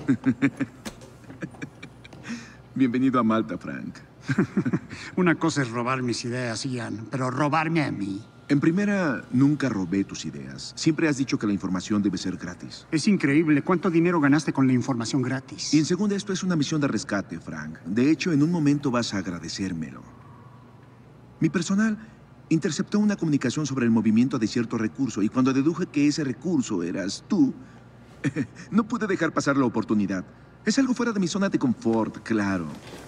Bienvenido a Malta, Frank. Una cosa es robar mis ideas, Ian, pero robarme a mí. En primera, nunca robé tus ideas. Siempre has dicho que la información debe ser gratis. Es increíble cuánto dinero ganaste con la información gratis. Y en segunda, esto es una misión de rescate, Frank. De hecho, en un momento vas a agradecérmelo. Mi personal interceptó una comunicación sobre el movimiento de cierto recurso y cuando deduje que ese recurso eras tú, no pude dejar pasar la oportunidad. Es algo fuera de mi zona de confort, claro.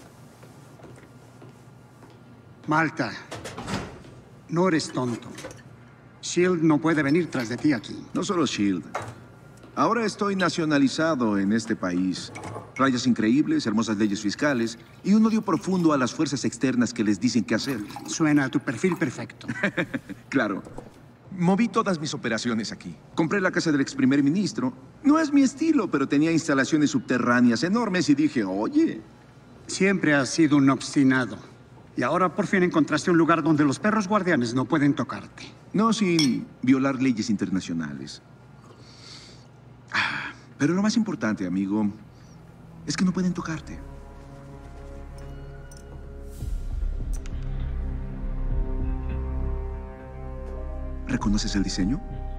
Malta, no eres tonto. SHIELD no puede venir tras de ti aquí. No solo SHIELD. Ahora estoy nacionalizado en este país. Rayas increíbles, hermosas leyes fiscales y un odio profundo a las fuerzas externas que les dicen qué hacer. Suena a tu perfil perfecto. Claro. Moví todas mis operaciones aquí. Compré la casa del ex primer ministro. No es mi estilo, pero tenía instalaciones subterráneas enormes y dije, oye. Siempre has sido un obstinado. Y ahora por fin encontraste un lugar donde los perros guardianes no pueden tocarte. No sin violar leyes internacionales. Pero lo más importante, amigo, es que no pueden tocarte. ¿Reconoces el diseño?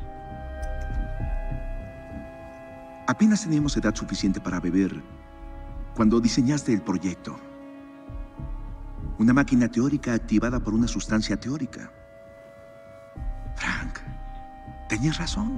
Apenas teníamos edad suficiente para beber cuando diseñaste el proyecto. Una máquina teórica activada por una sustancia teórica. Frank, tenías razón.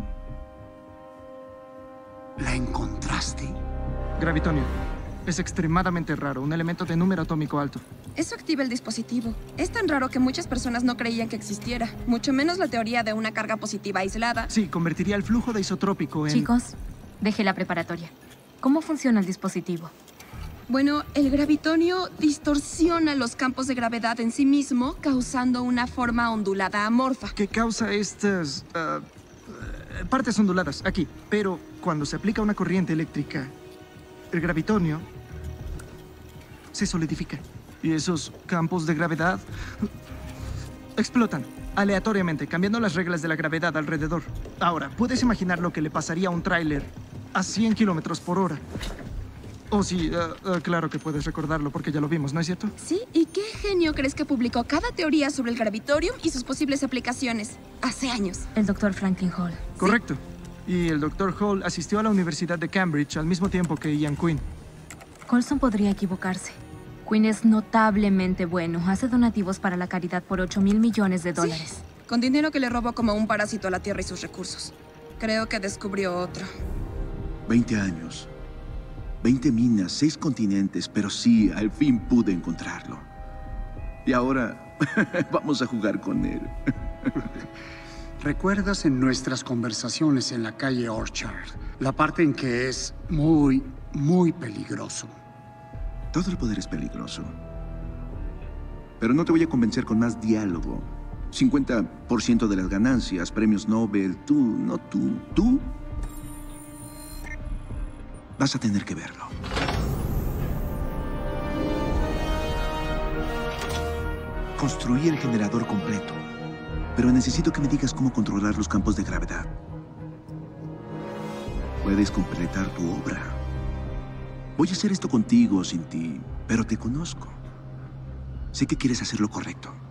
¿La encontraste? Gravitonio. Es extremadamente raro, un elemento de número atómico alto. Eso activa el dispositivo. Es tan raro que muchas personas no creían que existiera. Mucho menos la teoría de una carga positiva aislada. Sí, convertiría el flujo de isotrópico en... Chicos, dejé la preparatoria. ¿Cómo funciona el dispositivo? Bueno, el gravitonio distorsiona los campos de gravedad en sí mismo, causando una forma ondulada amorfa. Que causa estas... partes onduladas, aquí. Pero cuando se aplica una corriente eléctrica, el gravitonio se solidifica. Y esos campos de gravedad explotan aleatoriamente, cambiando las reglas de la gravedad alrededor. Ahora, ¿puedes imaginar lo que le pasaría a un tráiler a 100 kilómetros por hora? Oh, sí, claro que puedes recordarlo porque ya lo vimos, ¿no es cierto? Sí, ¿y qué genio crees que publicó cada teoría sobre el gravitorium y sus posibles aplicaciones? Hace años. El Dr. Franklin Hall. Correcto. Y el Dr. Hall asistió a la Universidad de Cambridge al mismo tiempo que Ian Quinn. Colson podría equivocarse. Quinn es notablemente bueno. Hace donativos para la caridad por $8.000 millones. Sí, con dinero que le robó como un parásito a la Tierra y sus recursos. Creo que descubrió otro. 20 años. 20 minas, 6 continentes, pero sí, al fin pude encontrarlo. Y ahora vamos a jugar con él. ¿Recuerdas en nuestras conversaciones en la calle Orchard la parte en que es muy, muy peligroso? Todo el poder es peligroso. Pero no te voy a convencer con más diálogo. 50% de las ganancias, premios Nobel, tú, no tú, tú. Vas a tener que verlo. Construí el generador completo, pero necesito que me digas cómo controlar los campos de gravedad. Puedes completar tu obra. Voy a hacer esto contigo o sin ti, pero te conozco. Sé que quieres hacer lo correcto.